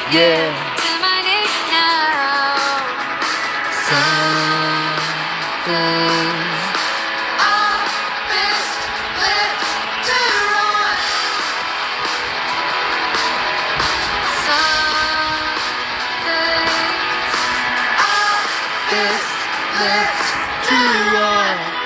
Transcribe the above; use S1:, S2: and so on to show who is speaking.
S1: Yeah.
S2: To my knees now.
S1: Something.
S2: Our best left to run. Some things. Our
S1: Best left to run.